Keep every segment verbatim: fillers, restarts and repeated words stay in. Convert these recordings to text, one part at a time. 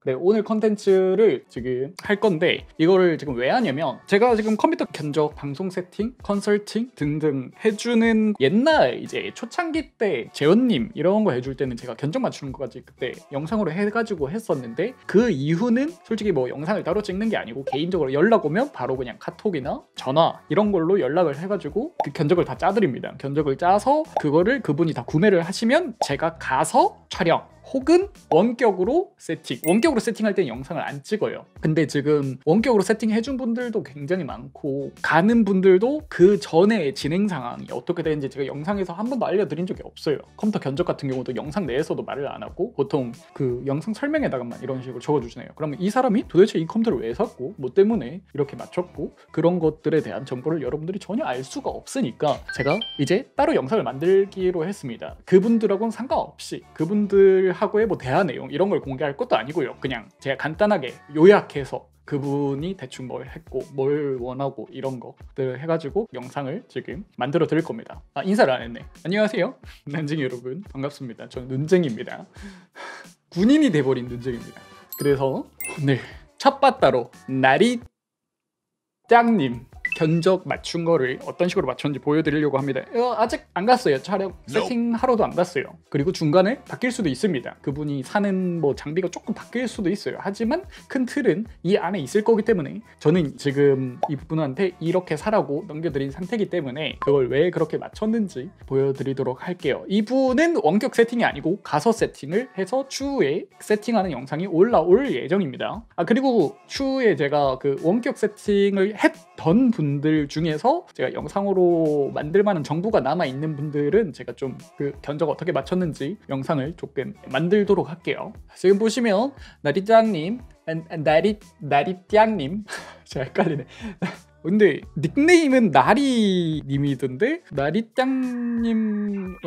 네, 오늘 컨텐츠를 지금 할 건데 이거를 지금 왜 하냐면 제가 지금 컴퓨터 견적, 방송 세팅, 컨설팅 등등 해주는 옛날 이제 초창기 때 재원님 이런 거 해줄 때는 제가 견적 맞추는 거까지 그때 영상으로 해가지고 했었는데 그 이후는 솔직히 뭐 영상을 따로 찍는 게 아니고 개인적으로 연락 오면 바로 그냥 카톡이나 전화 이런 걸로 연락을 해가지고 그 견적을 다 짜드립니다. 견적을 짜서 그거를 그분이 다 구매를 하시면 제가 가서 촬영 혹은 원격으로 세팅. 원격으로 세팅할 때는 영상을 안 찍어요. 근데 지금 원격으로 세팅해준 분들도 굉장히 많고 가는 분들도 그 전에 진행 상황이 어떻게 되는지 제가 영상에서 한 번도 알려드린 적이 없어요. 컴퓨터 견적 같은 경우도 영상 내에서도 말을 안 하고 보통 그 영상 설명에다가만 이런 식으로 적어주시네요. 그러면 이 사람이 도대체 이 컴퓨터를 왜 샀고 뭐 때문에 이렇게 맞췄고 그런 것들에 대한 정보를 여러분들이 전혀 알 수가 없으니까 제가 이제 따로 영상을 만들기로 했습니다. 그분들하고는 상관없이 그분들 하고의 뭐 대화 내용 이런 걸 공개할 것도 아니고요. 그냥 제가 간단하게 요약해서 그분이 대충 뭘 했고 뭘 원하고 이런 것들 해가지고 영상을 지금 만들어 드릴 겁니다. 아, 인사를 안 했네. 안녕하세요 난쟁이 여러분, 반갑습니다. 저는 눈쟁입니다. 군인이 돼버린 눈쟁입니다. 그래서 오늘 첫 바따로 나리 짱님 견적 맞춘 거를 어떤 식으로 맞췄는지 보여드리려고 합니다. 어, 아직 안 갔어요. 촬영 세팅하러도 안 갔어요. 그리고 중간에 바뀔 수도 있습니다. 그분이 사는 뭐 장비가 조금 바뀔 수도 있어요. 하지만 큰 틀은 이 안에 있을 거기 때문에 저는 지금 이분한테 이렇게 사라고 넘겨드린 상태이기 때문에 그걸 왜 그렇게 맞췄는지 보여드리도록 할게요. 이분은 원격 세팅이 아니고 가서 세팅을 해서 추후에 세팅하는 영상이 올라올 예정입니다. 아 그리고 추후에 제가 그 원격 세팅을 했던 분 분들 중에서 제가 영상으로 만들 만한 정보가 남아있는 분들은 제가 좀 그 견적 어떻게 맞췄는지 영상을 조금 만들도록 할게요. 지금 보시면 나리짱님, 나리, 나리짱님 제가 헷갈리네. 근데 닉네임은 나리님이던데 나리짱님은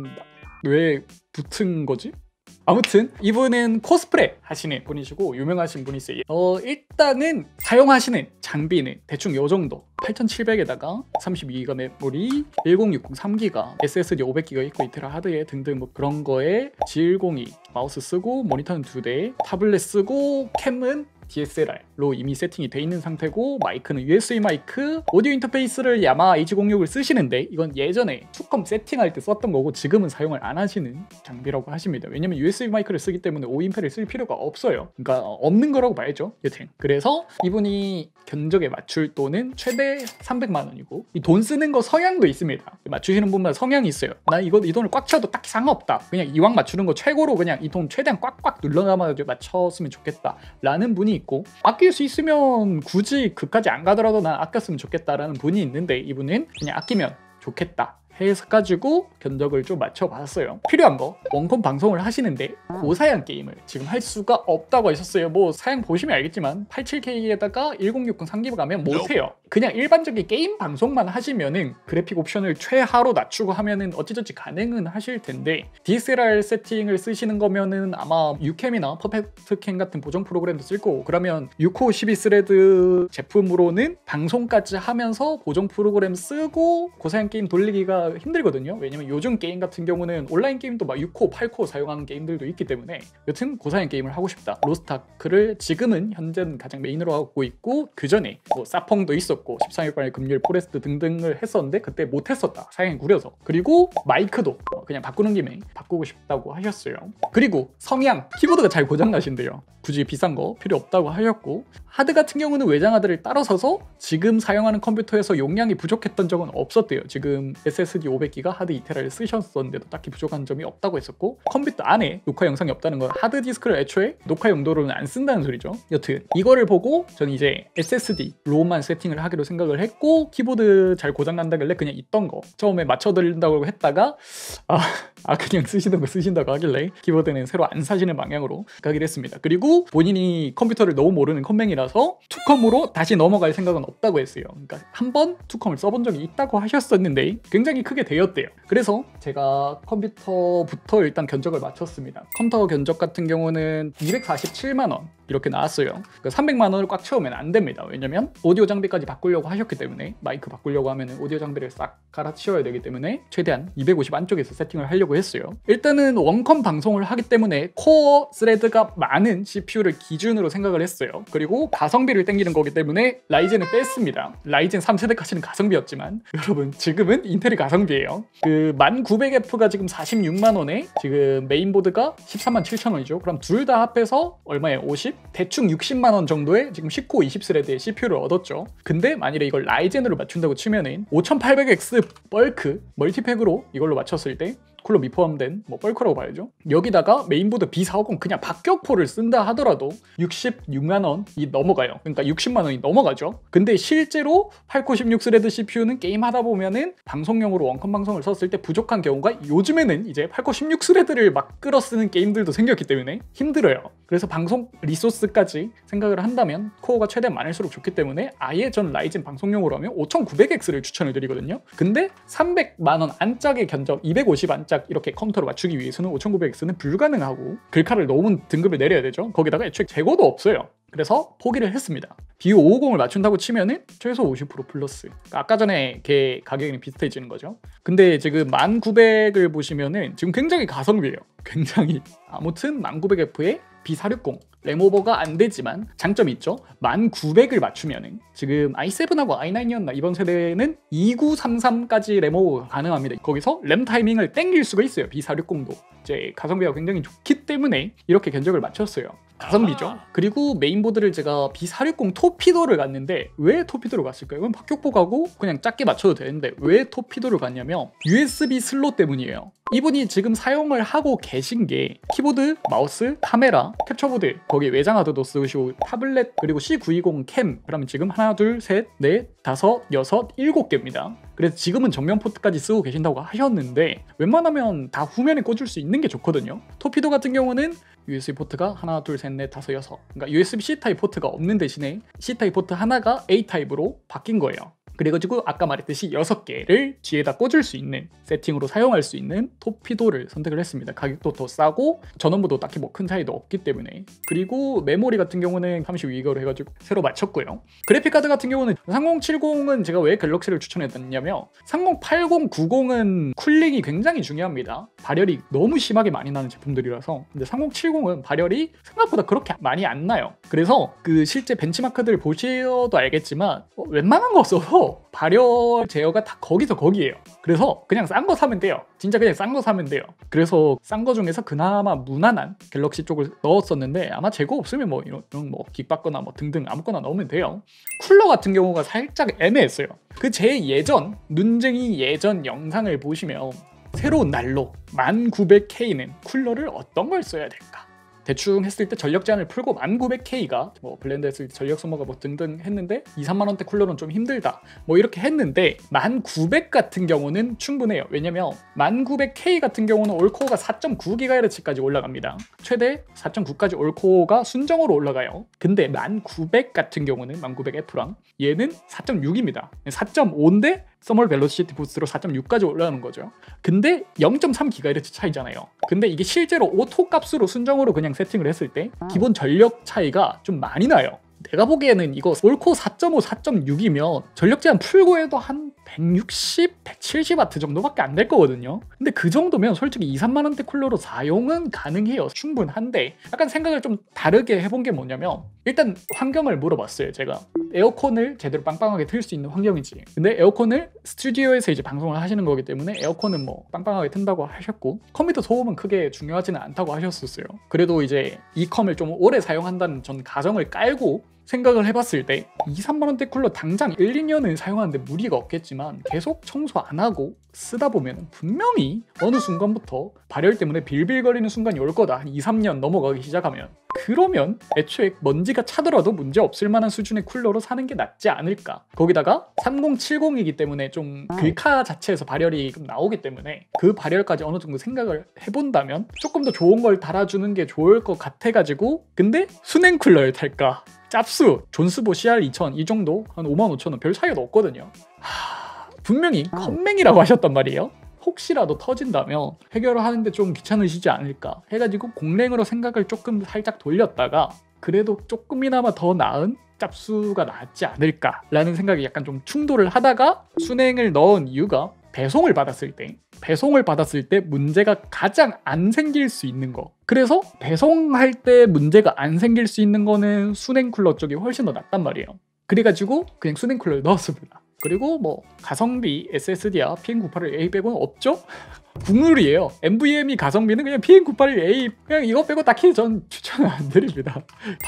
왜 붙은 거지? 아무튼 이분은 코스프레 하시는 분이시고 유명하신 분이세요. 어 일단은 사용하시는 장비는 대충 요 정도 팔천칠백에다가 삼십이 기가 메모리, 천육십 삼 기가, 에스에스디 오백 기가 있고 이테라 하드에 등등 뭐 그런 거에 지 백이 마우스 쓰고 모니터는 두 대, 타블렛 쓰고 캠은 디에스엘알로 이미 세팅이 돼 있는 상태고 마이크는 유에스비 마이크, 오디오 인터페이스를 야마 에이치 공육을 쓰시는데 이건 예전에 투컴 세팅할 때 썼던 거고 지금은 사용을 안 하시는 장비라고 하십니다. 왜냐면 유에스비 마이크를 쓰기 때문에 오인패를 쓸 필요가 없어요. 그러니까 없는 거라고 봐야죠. 여튼 그래서 이분이 견적에 맞출 돈은 최대 삼백만 원이고 이 돈 쓰는 거 성향도 있습니다. 맞추시는 분마다 성향이 있어요. 나 이거 이 돈을 꽉 쳐도 딱히 상관없다. 그냥 이왕 맞추는 거 최고로 그냥 이 돈 최대한 꽉꽉 눌러담아가지고 맞췄으면 좋겠다 라는 분이 있고 아낄 수 있으면 굳이 그까지 안 가더라도 난 아꼈으면 좋겠다라는 분이 있는데 이분은 그냥 아끼면 좋겠다 해가지고 견적을 좀 맞춰봤어요. 필요한 거 원컴 방송을 하시는데 고사양 게임을 지금 할 수가 없다고 하셨어요. 뭐 사양 보시면 알겠지만 팔십칠 케이에다가 천육십 삼 기가 가면 못해요. 그냥 일반적인 게임 방송만 하시면은 그래픽 옵션을 최하로 낮추고 하면은 어찌저찌 가능은 하실 텐데 디에스엘알 세팅을 쓰시는 거면은 아마 유캠이나 퍼펙트캠 같은 보정 프로그램도 쓸 거고 그러면 육 코어 십이 스레드 제품으로는 방송까지 하면서 보정 프로그램 쓰고 고사양 게임 돌리기가 힘들거든요. 왜냐면 요즘 게임 같은 경우는 온라인 게임도 막 육 코어, 팔 코어 사용하는 게임들도 있기 때문에 여튼 고사양 게임을 하고 싶다. 로스트아크를 지금은 현재는 가장 메인으로 하고 있고 그 전에 뭐 사펑도 있었고 십삼 일간의 금요일 포레스트 등등을 했었는데 그때 못했었다. 사양이 구려서. 그리고 마이크도 그냥 바꾸는 김에 바꾸고 싶다고 하셨어요. 그리고 성향, 키보드가 잘 고장나신대요. 굳이 비싼 거 필요 없다고 하셨고 하드 같은 경우는 외장 하드를 따로 사서 지금 사용하는 컴퓨터에서 용량이 부족했던 적은 없었대요. 지금 에스에스디 오백 기가 하드 이 테라를 쓰셨었는데도 딱히 부족한 점이 없다고 했었고 컴퓨터 안에 녹화 영상이 없다는 건 하드디스크를 애초에 녹화 용도로는 안 쓴다는 소리죠. 여튼 이거를 보고 저는 이제 에스에스디로만 세팅을 하기로 생각을 했고 키보드 잘 고장난다길래 그냥 있던 거 처음에 맞춰드린다고 했다가 아, 아 그냥 쓰시던 거 쓰신다고 하길래 키보드는 새로 안 사시는 방향으로 가기로 했습니다. 그리고 본인이 컴퓨터를 너무 모르는 컴맹이라서 투컴으로 다시 넘어갈 생각은 없다고 했어요. 그러니까 한번 투컴을 써본 적이 있다고 하셨었는데 굉장히 크게 되었대요. 그래서 제가 컴퓨터부터 일단 견적을 맞췄습니다. 컴퓨터 견적 같은 경우는 이백사십칠만 원 이렇게 나왔어요. 그 삼백만 원을 꽉 채우면 안 됩니다. 왜냐면 오디오 장비까지 바꾸려고 하셨기 때문에, 마이크 바꾸려고 하면 오디오 장비를 싹 갈아치워야 되기 때문에 최대한 이백오십 안쪽에서 세팅을 하려고 했어요. 일단은 원컴 방송을 하기 때문에 코어 스레드가 많은 씨피유를 기준으로 생각을 했어요. 그리고 가성비를 땡기는 거기 때문에 라이젠을 뺐습니다. 라이젠 삼 세대까지는 가성비였지만 여러분 지금은 인텔이 가성비예요. 그 만 구백 에프가 지금 사십육만 원에 지금 메인보드가 십삼만 칠천 원이죠. 그럼 둘 다 합해서 얼마에 오십? 대충 육십만 원 정도의 지금 십 코어 이십 스레드의 씨피유를 얻었죠. 근데 만일에 이걸 라이젠으로 맞춘다고 치면은 오천팔백 엑스 벌크 멀티팩으로 이걸로 맞췄을 때 쿨러 미포함된 뭐 벌크라고 봐야죠. 여기다가 메인보드 비 사백오십 그냥 박격포를 쓴다 하더라도 육십육만 원이 넘어가요. 그러니까 육십만 원이 넘어가죠. 근데 실제로 팔 코어 십육 스레드 씨피유는 게임 하다 보면은 방송용으로 원컴 방송을 썼을 때 부족한 경우가, 요즘에는 이제 팔 코어 십육 스레드를 막 끌어 쓰는 게임들도 생겼기 때문에 힘들어요. 그래서 방송 리소스까지 생각을 한다면 코어가 최대한 많을수록 좋기 때문에 아예 전 라이젠 방송용으로 하면 오천구백 엑스를 추천을 드리거든요. 근데 삼백만 원 안짝의 견적, 이백오십 안짝 이렇게 컴퓨터로 맞추기 위해서는 오천구백 엑스는 불가능하고 글카를 너무 등급을 내려야 되죠. 거기다가 애초에 재고도 없어요. 그래서 포기를 했습니다. 비유 오백오십을 맞춘다고 치면은 최소 오십 퍼센트 플러스. 그러니까 아까 전에 걔 가격이 비슷해지는 거죠. 근데 지금 만 구백을 보시면은 지금 굉장히 가성비예요. 굉장히. 아무튼 만 구백 에프에 비 사백육십 램오버가 안 되지만 장점이 있죠. 만 구백을 맞추면은 지금 아이 세븐하고 아이 나인이었나 이번 세대는 이구삼삼까지 램오버가 가능합니다. 거기서 램 타이밍을 땡길 수가 있어요. 비 사백육십도 이제 가성비가 굉장히 좋기 때문에 이렇게 견적을 맞췄어요. 가성비죠. 그리고 메인보드를 제가 비 사백육십 토피도를 갔는데, 왜 토피도를 갔을까요? 이건 박격포 가고 그냥 작게 맞춰도 되는데 왜 토피도를 갔냐면 유에스비 슬롯 때문이에요. 이분이 지금 사용을 하고 계신 게 키보드, 마우스, 카메라, 캡처보드, 거기 외장하드도 쓰시고 타블렛, 그리고 씨 구백이십 캠, 그러면 지금 하나, 둘, 셋, 넷, 다섯, 여섯, 일곱 개입니다. 그래서 지금은 정면 포트까지 쓰고 계신다고 하셨는데 웬만하면 다 후면에 꽂을 수 있는 게 좋거든요. 토피도 같은 경우는 유에스비 포트가 하나, 둘, 셋, 넷, 다섯, 여섯. 그러니까 유에스비-C 타입 포트가 없는 대신에 C 타입 포트 하나가 A 타입으로 바뀐 거예요. 그래가지고 아까 말했듯이 여섯 개를 뒤에다 꽂을 수 있는 세팅으로 사용할 수 있는 토피도를 선택을 했습니다. 가격도 더 싸고 전원부도 딱히 뭐 큰 차이도 없기 때문에. 그리고 메모리 같은 경우는 삼십이 기가로 해가지고 새로 맞췄고요. 그래픽카드 같은 경우는 삼공칠공은 제가 왜 갤럭시를 추천했냐면 삼공팔공, 구십은 쿨링이 굉장히 중요합니다. 발열이 너무 심하게 많이 나는 제품들이라서. 근데 삼공칠공은 발열이 생각보다 그렇게 많이 안 나요. 그래서 그 실제 벤치마크들을 보셔도 알겠지만 어, 웬만한 거 써서 발열 제어가 다 거기서 거기에요. 그래서 그냥 싼 거 사면 돼요. 진짜 그냥 싼 거 사면 돼요. 그래서 싼 거 중에서 그나마 무난한 갤럭시 쪽을 넣었었는데, 아마 재고 없으면 뭐 이런, 이런 뭐 긱바거나 뭐 등등 아무거나 넣으면 돼요. 쿨러 같은 경우가 살짝 애매했어요. 그 제 예전 눈쟁이 예전 영상을 보시면 새로운 난로 만 구백 케이는 쿨러를 어떤 걸 써야 될까? 대충 했을 때 전력 제한을 풀고 만 구백 케이가 뭐 블렌드 했을 때 전력 소모가 뭐 등등 했는데 이, 삼만 원대 쿨러는 좀 힘들다 뭐 이렇게 했는데, 만 구백 같은 경우는 충분해요. 왜냐면 만 구백 케이 같은 경우는 올코어가 사 점 구 기가헤르츠까지 올라갑니다. 최대 사 점 구까지 올코어가 순정으로 올라가요. 근데 만 구백 같은 경우는 만 구백 에프랑 얘는 사 점 육입니다. 사 점 오인데 서멀 벨로시티 부스트로 사 점 육까지 올라가는 거죠. 근데 영 점 삼 기가헤르츠 차이잖아요. 근데 이게 실제로 오토 값으로 순정으로 그냥 세팅을 했을 때 기본 전력 차이가 좀 많이 나요. 내가 보기에는 이거 올코어 사 점 오, 사 점 육이면 전력 제한 풀고 해도 한 백육십, 백칠십 와트 정도밖에 안 될 거거든요. 근데 그 정도면 솔직히 이, 삼만 원대 쿨러로 사용은 가능해요. 충분한데 약간 생각을 좀 다르게 해본 게 뭐냐면, 일단 환경을 물어봤어요. 제가 에어컨을 제대로 빵빵하게 틀 수 있는 환경이지. 근데 에어컨을 스튜디오에서 이제 방송을 하시는 거기 때문에 에어컨은 뭐 빵빵하게 튼다고 하셨고, 컴퓨터 소음은 크게 중요하지는 않다고 하셨었어요. 그래도 이제 이 컴을 좀 오래 사용한다는 전 가정을 깔고 생각을 해봤을 때 이, 삼만 원대 쿨러 당장 일, 이 년을 사용하는데 무리가 없겠지만 계속 청소 안 하고 쓰다 보면 분명히 어느 순간부터 발열 때문에 빌빌거리는 순간이 올 거다. 한 이, 삼 년 넘어가기 시작하면. 그러면 애초에 먼지가 차더라도 문제 없을 만한 수준의 쿨러로 사는 게 낫지 않을까. 거기다가 삼공칠공이기 때문에 좀 글카 자체에서 발열이 좀 나오기 때문에 그 발열까지 어느 정도 생각을 해본다면 조금 더 좋은 걸 달아주는 게 좋을 것 같아가지고. 근데 순행 쿨러를 탈까? 짭수, 존스보 씨알 이천 이 정도 한 오만 오천 원 별 차이가 없거든요. 하... 분명히 컴맹이라고 하셨단 말이에요. 혹시라도 터진다면 해결을 하는데 좀 귀찮으시지 않을까 해가지고 공랭으로 생각을 조금 살짝 돌렸다가 그래도 조금이나마 더 나은 짭수가 낫지 않을까라는 생각이 약간 좀 충돌을 하다가 순행을 넣은 이유가 배송을 받았을 때 배송을 받았을 때 문제가 가장 안 생길 수 있는 거. 그래서 배송할 때 문제가 안 생길 수 있는 거는 순행 쿨러 쪽이 훨씬 더 낫단 말이에요. 그래가지고 그냥 순행 쿨러를 넣었습니다. 그리고 뭐 가성비 에스에스디야 피엠 구백팔십일 에이 빼고는 없죠? 국룰이에요. 엔브이엠이 가성비는 그냥 피엠 구백팔십일 에이 그냥 이거 빼고 딱히 전 추천을 안 드립니다.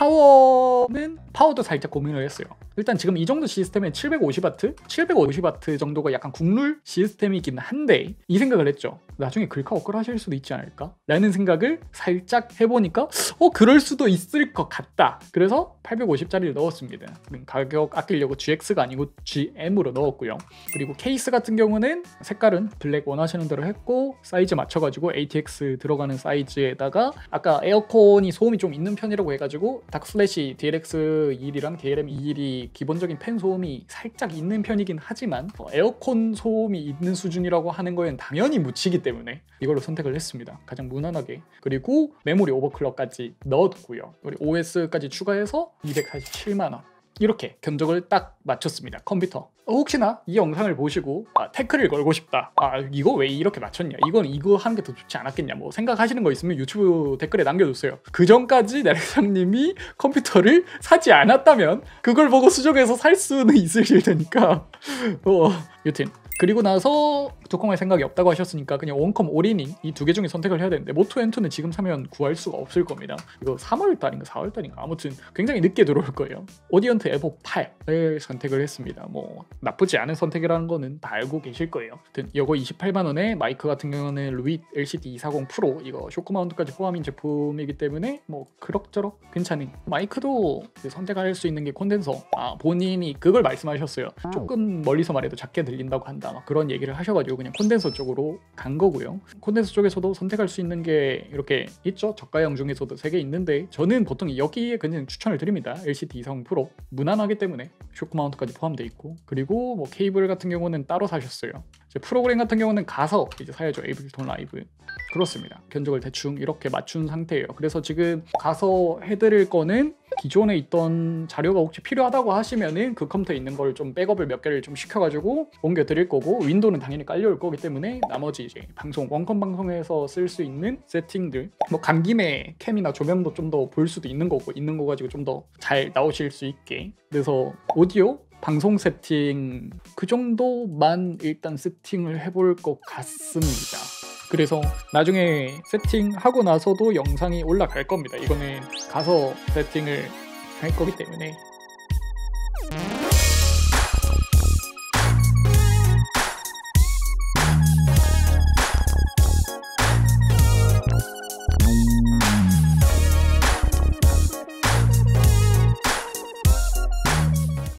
파워는 파워도 살짝 고민을 했어요. 일단 지금 이 정도 시스템에 칠백오십 와트? 칠백오십 와트 정도가 약간 국룰 시스템이긴 한데 이 생각을 했죠. 나중에 글카 업글 하실 수도 있지 않을까? 라는 생각을 살짝 해보니까 어 그럴 수도 있을 것 같다. 그래서 팔백오십짜리를 넣었습니다. 가격 아끼려고 지엑스가 아니고 지엠으로 넣었고요. 그리고 케이스 같은 경우는 색깔은 블랙 원하시는 대로 했고 사이즈 맞춰가지고 에이티엑스 들어가는 사이즈에다가 아까 에어컨이 소음이 좀 있는 편이라고 해가지고 다크플래시 디엘엑스 이십일이랑 디엘엠 이십일이 기본적인 팬 소음이 살짝 있는 편이긴 하지만 에어컨 소음이 있는 수준이라고 하는 거에는 당연히 묻히기 때문에 이걸로 선택을 했습니다. 가장 무난하게. 그리고 메모리 오버클럭까지 넣었고요. 그리고 오에스까지 추가해서 이백사십칠만 원. 이렇게 견적을 딱 맞췄습니다. 컴퓨터. 어, 혹시나 이 영상을 보시고 아, 태클을 걸고 싶다. 아 이거 왜 이렇게 맞췄냐? 이건 이거 하는 게 더 좋지 않았겠냐? 뭐 생각하시는 거 있으면 유튜브 댓글에 남겨주세요. 그 전까지 나래상님이 컴퓨터를 사지 않았다면 그걸 보고 수정해서 살 수는 있으실 테니까. 어, 여튼 그리고 나서 두컴할 생각이 없다고 하셨으니까 그냥 원컴 올인이 이 두 개 중에 선택을 해야 되는데 모토 엠투는 지금 사면 구할 수가 없을 겁니다. 이거 삼월달인가 사월달인가 아무튼 굉장히 늦게 들어올 거예요. 오디언트 에보 팔을 선택을 했습니다. 뭐 나쁘지 않은 선택이라는 거는 다 알고 계실 거예요. 아무튼 이거 이십팔만 원에 마이크 같은 경우는 루잇 엘시디 이백사십 프로 이거 쇼크 마운트까지 포함인 제품이기 때문에 뭐 그럭저럭 괜찮은 마이크도 선택할 수 있는 게 콘덴서. 아 본인이 그걸 말씀하셨어요. 조금 멀리서 말해도 작게 들린다고 한다. 막 그런 얘기를 하셔가지고 그냥 콘덴서 쪽으로 간 거고요. 콘덴서 쪽에서도 선택할 수 있는 게 이렇게 있죠. 저가형 중에서도 세 개 있는데 저는 보통 여기에 그냥 추천을 드립니다. 엘시디 이백사십 프로 무난하기 때문에 쇼크 마운트까지 포함되어 있고 그리고 뭐 케이블 같은 경우는 따로 사셨어요. 이제 프로그램 같은 경우는 가서 이제 사야죠. 에이블톤 라이브. 그렇습니다. 견적을 대충 이렇게 맞춘 상태예요. 그래서 지금 가서 해드릴 거는 기존에 있던 자료가 혹시 필요하다고 하시면은 그 컴퓨터에 있는 걸 좀 백업을 몇 개를 좀 시켜가지고 옮겨 드릴 거고 윈도우는 당연히 깔려올 거기 때문에 나머지 이제 방송 원컴 방송에서 쓸 수 있는 세팅들 뭐 간 김에 캠이나 조명도 좀 더 볼 수도 있는 거고 있는 거 가지고 좀 더 잘 나오실 수 있게. 그래서 오디오 방송 세팅 그 정도만 일단 세팅을 해볼 것 같습니다. 그래서 나중에 세팅하고 나서도 영상이 올라갈 겁니다. 이거는 가서 세팅을 할 거기 때문에